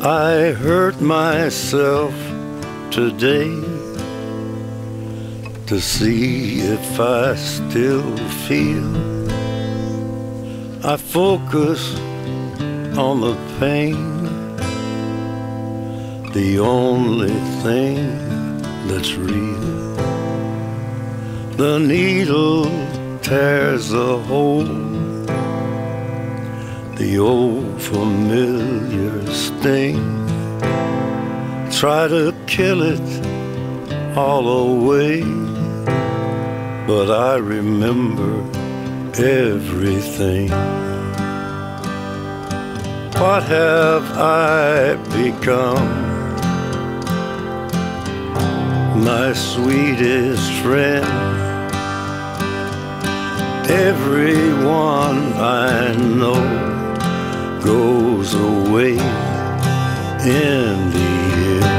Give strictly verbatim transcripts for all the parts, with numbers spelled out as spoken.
I hurt myself today to see if I still feel. I focus on the pain, the only thing that's real. The needle tears a hole, the old familiar sting. Try to kill it all away, but I remember everything. What have I become? My sweetest friend. Everyone I know goes away in the end,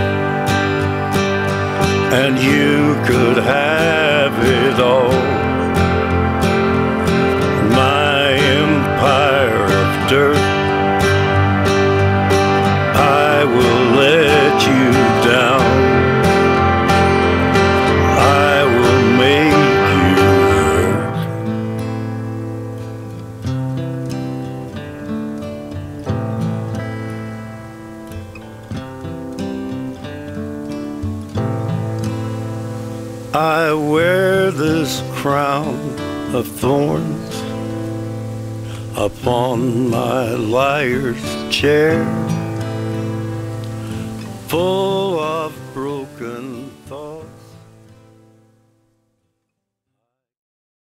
and you could have it all. My empire of dirt, I will let you down. I will make you hurt. I wear this crown of thorns upon my liar's chair, full of broken thoughts.